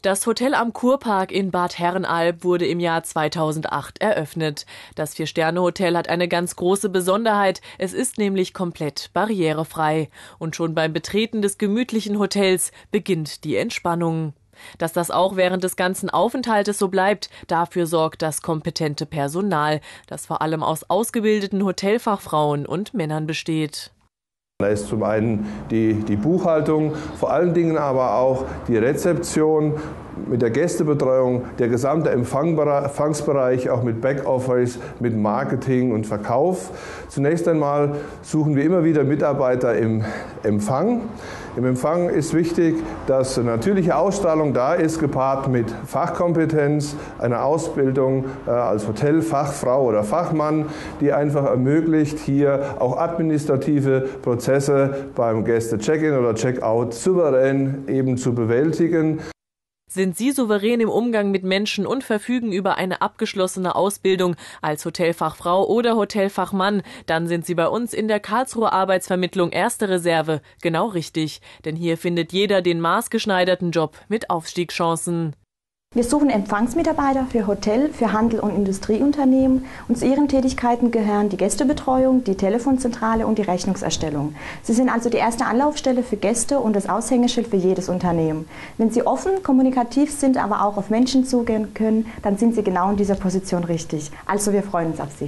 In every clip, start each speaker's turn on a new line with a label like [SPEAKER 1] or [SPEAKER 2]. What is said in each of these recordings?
[SPEAKER 1] Das Hotel am Kurpark in Bad Herrenalb wurde im Jahr 2008 eröffnet. Das Vier-Sterne-Hotel hat eine ganz große Besonderheit. Es ist nämlich komplett barrierefrei. Und schon beim Betreten des gemütlichen Hotels beginnt die Entspannung. Dass das auch während des ganzen Aufenthaltes so bleibt, dafür sorgt das kompetente Personal, das vor allem aus ausgebildeten Hotelfachfrauen und Männern besteht.
[SPEAKER 2] Da ist zum einen die Buchhaltung, vor allen Dingen aber auch die Rezeption mit der Gästebetreuung, der gesamte Empfangsbereich, auch mit Backoffice, mit Marketing und Verkauf. Zunächst einmal suchen wir immer wieder Mitarbeiter im Empfang. Im Empfang ist wichtig, dass eine natürliche Ausstrahlung da ist, gepaart mit Fachkompetenz, einer Ausbildung als Hotelfachfrau oder Fachmann, die einfach ermöglicht, hier auch administrative Prozesse beim Gäste-Check-in oder Check-out souverän eben zu bewältigen.
[SPEAKER 1] Sind Sie souverän im Umgang mit Menschen und verfügen über eine abgeschlossene Ausbildung als Hotelfachfrau oder Hotelfachmann, dann sind Sie bei uns in der Karlsruher Arbeitsvermittlung Erste Reserve genau richtig. Denn hier findet jeder den maßgeschneiderten Job mit Aufstiegschancen.
[SPEAKER 3] Wir suchen Empfangsmitarbeiter für Hotel-, für Handel- und Industrieunternehmen und zu ihren Tätigkeiten gehören die Gästebetreuung, die Telefonzentrale und die Rechnungserstellung. Sie sind also die erste Anlaufstelle für Gäste und das Aushängeschild für jedes Unternehmen. Wenn Sie offen, kommunikativ sind, aber auch auf Menschen zugehen können, dann sind Sie genau in dieser Position richtig. Also wir freuen uns auf Sie.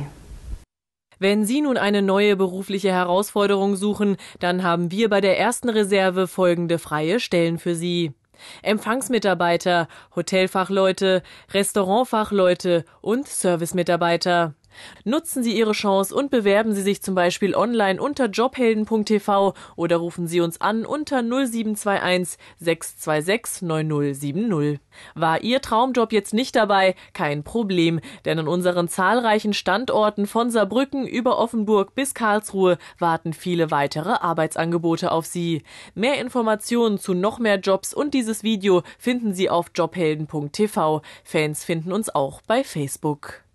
[SPEAKER 1] Wenn Sie nun eine neue berufliche Herausforderung suchen, dann haben wir bei der Ersten Reserve folgende freie Stellen für Sie: Empfangsmitarbeiter, Hotelfachleute, Restaurantfachleute und Servicemitarbeiter. Nutzen Sie Ihre Chance und bewerben Sie sich zum Beispiel online unter jobhelden.tv oder rufen Sie uns an unter 0721 626 9070. War Ihr Traumjob jetzt nicht dabei? Kein Problem, denn an unseren zahlreichen Standorten von Saarbrücken über Offenburg bis Karlsruhe warten viele weitere Arbeitsangebote auf Sie. Mehr Informationen zu noch mehr Jobs und dieses Video finden Sie auf jobhelden.tv. Fans finden uns auch bei Facebook.